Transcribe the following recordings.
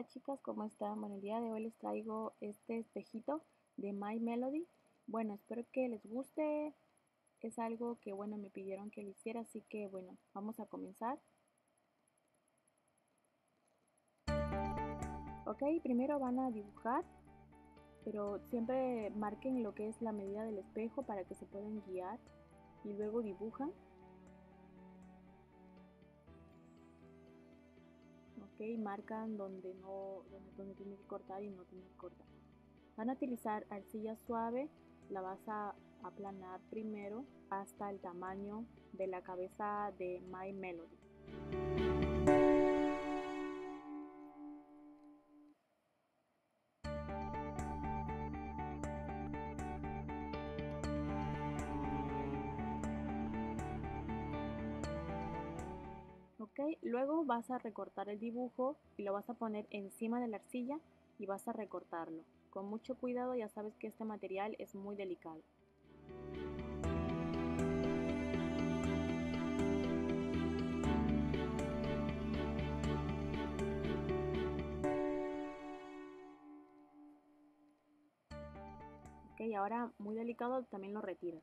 chicas, ¿cómo están? Bueno, el día de hoy les traigo este espejito de My Melody. Bueno, espero que les guste. Es algo que, bueno, me pidieron que lo hiciera, así que, bueno, vamos a comenzar. Ok, primero van a dibujar, pero siempre marquen lo que es la medida del espejo para que se puedan guiar y luego dibujan. Ok, marcan donde tienen que cortar y no tienen que cortar. Van a utilizar arcilla suave, la vas a aplanar primero hasta el tamaño de la cabeza de My Melody. Ok, luego vas a recortar el dibujo y lo vas a poner encima de la arcilla y vas a recortarlo. Con mucho cuidado, ya sabes que este material es muy delicado. Ok, ahora muy delicado también lo retiras.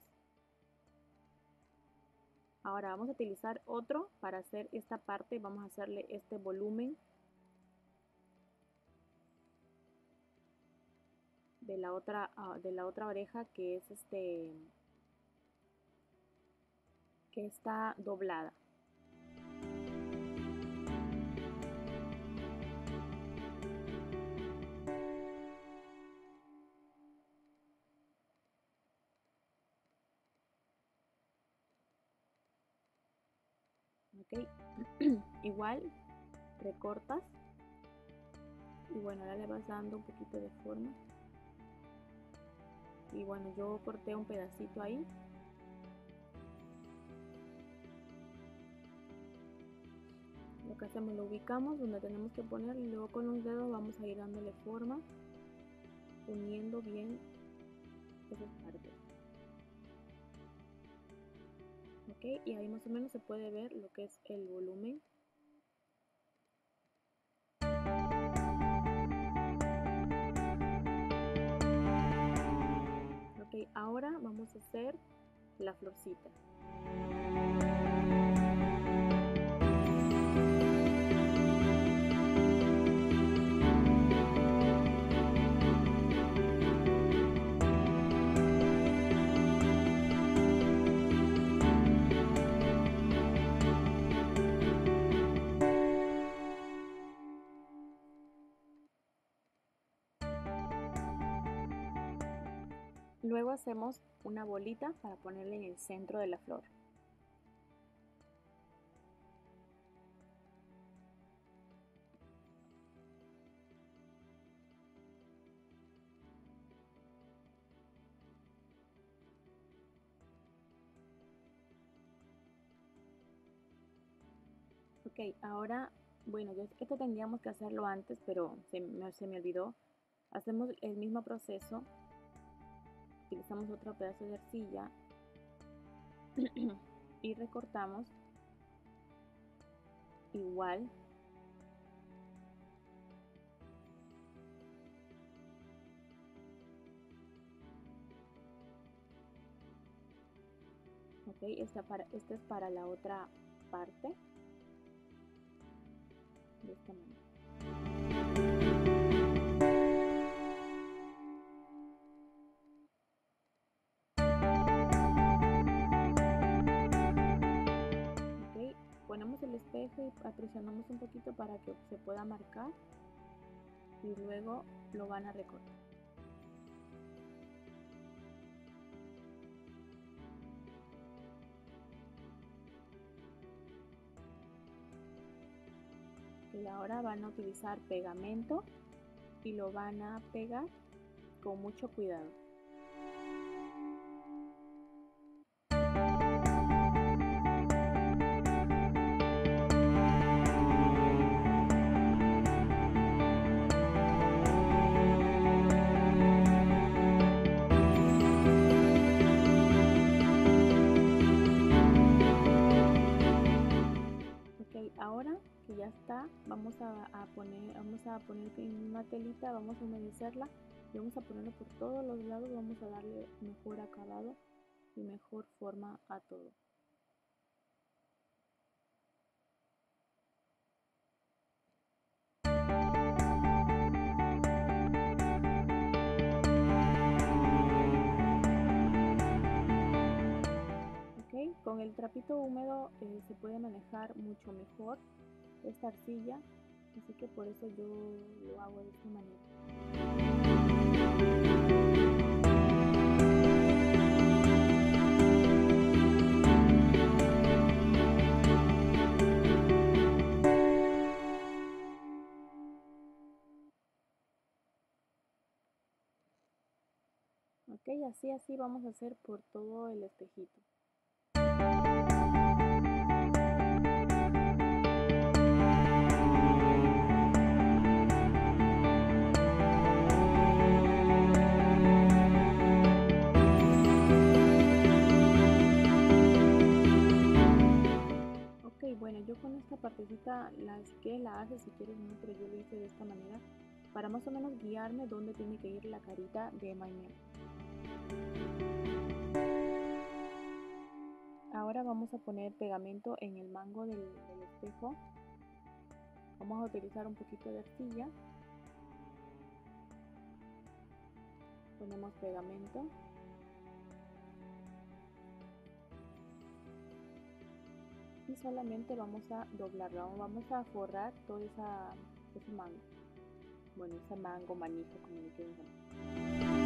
Ahora vamos a utilizar otro para hacer esta parte, vamos a hacerle este volumen de la otra oreja que es que está doblada. Ok, igual recortas y bueno, ahora le vas dando un poquito de forma y bueno, yo corté un pedacito ahí. Lo que hacemos, lo ubicamos donde tenemos que poner y luego con los dedos vamos a ir dándole forma, uniendo bien esas partes. Ok, y ahí más o menos se puede ver lo que es el volumen. Ok, ahora vamos a hacer la florcita. Luego hacemos una bolita para ponerla en el centro de la flor. Ok, ahora, bueno, esto tendríamos que hacerlo antes, pero se me olvidó. Hacemos el mismo proceso, utilizamos otro pedazo de arcilla y recortamos igual. Ok, esta es para la otra parte, de esta manera. Ok, ponemos el espejo y presionamos un poquito para que se pueda marcar y luego lo van a recortar. Y ahora van a utilizar pegamento y lo van a pegar con mucho cuidado. Ok, ahora que ya está, vamos a poner en una telita, vamos a humedecerla y vamos a ponerlo por todos los lados, vamos a darle mejor acabado y mejor forma a todo. Con el trapito húmedo se puede manejar mucho mejor esta arcilla, así que por eso yo lo hago de esta manera. Ok, así vamos a hacer por todo el espejito. Bueno, yo con esta partecita, si quieres la haces, si quieres no, pero yo lo hice de esta manera para más o menos guiarme dónde tiene que ir la carita de My Melody. Ahora vamos a poner pegamento en el mango del espejo. Vamos a utilizar un poquito de arcilla. Ponemos pegamento. Y solamente vamos a doblarlo, vamos a forrar todo ese mango. Bueno, ese mango, manija, como le quieran llamar.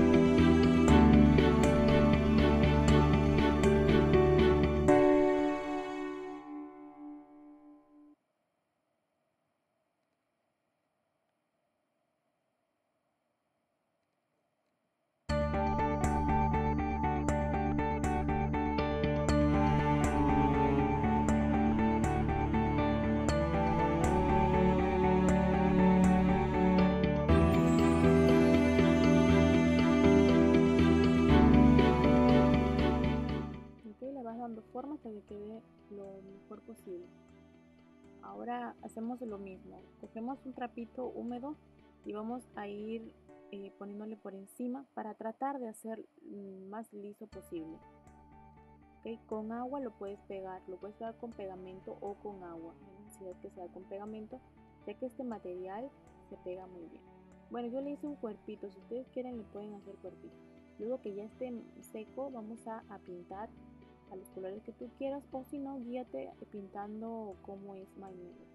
Dando forma hasta que quede lo mejor posible. Ahora hacemos lo mismo, cogemos un trapito húmedo y vamos a ir poniéndole por encima para tratar de hacer más liso posible. ¿Okay? Con agua lo puedes pegar con pegamento o con agua, no hay necesidad que sea con pegamento, ya que este material se pega muy bien. Bueno, yo le hice un cuerpito, si ustedes quieren le pueden hacer cuerpito. Luego que ya esté seco vamos a pintar a los colores que tú quieras, o si no, guíate pintando como es My Melody.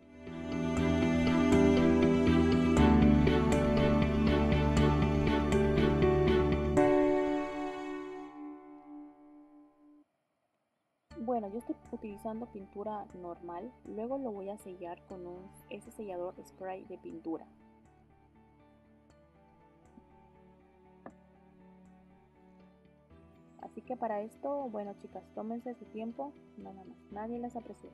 Bueno, yo estoy utilizando pintura normal, luego lo voy a sellar con ese sellador spray de pintura. Así que para esto, bueno chicas, tómense su tiempo, nada más, nadie las apresura.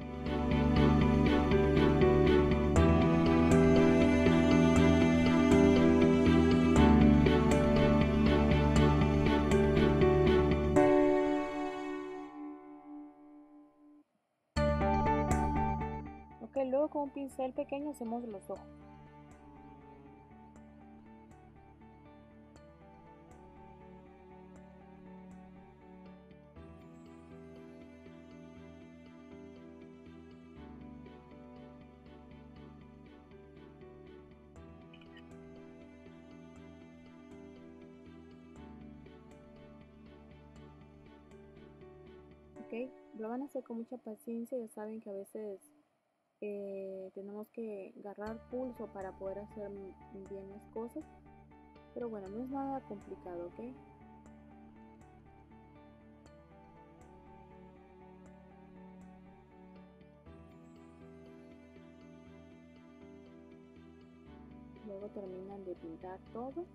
Ok, luego con un pincel pequeño hacemos los ojos. Ok, lo van a hacer con mucha paciencia, ya saben que a veces tenemos que agarrar pulso para poder hacer bien las cosas, pero bueno, no es nada complicado, ¿ok? Luego terminan de pintar todo.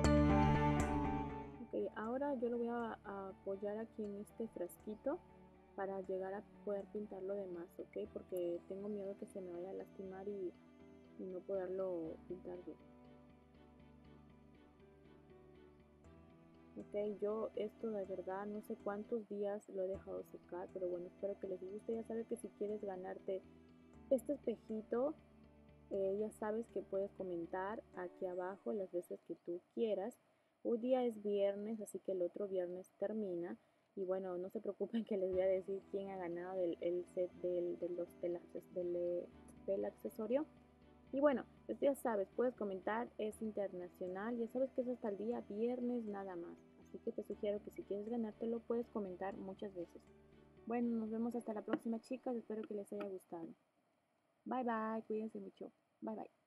Ahora yo lo voy a apoyar aquí en este frasquito para llegar a poder pintar lo demás, ¿ok? Porque tengo miedo que se me vaya a lastimar y no poderlo pintar bien. Ok, yo esto de verdad no sé cuántos días lo he dejado secar, pero bueno, espero que les guste. Ya sabes que si quieres ganarte este espejito, ya sabes que puedes comentar aquí abajo las veces que tú quieras. Hoy día es viernes, así que el otro viernes termina. Y bueno, no se preocupen que les voy a decir quién ha ganado el set del accesorio. Y bueno, pues ya sabes, puedes comentar, es internacional, ya sabes que es hasta el día viernes nada más. Así que te sugiero que si quieres ganártelo, puedes comentar muchas veces. Bueno, nos vemos hasta la próxima, chicas. Espero que les haya gustado. Bye bye, cuídense mucho. Bye bye.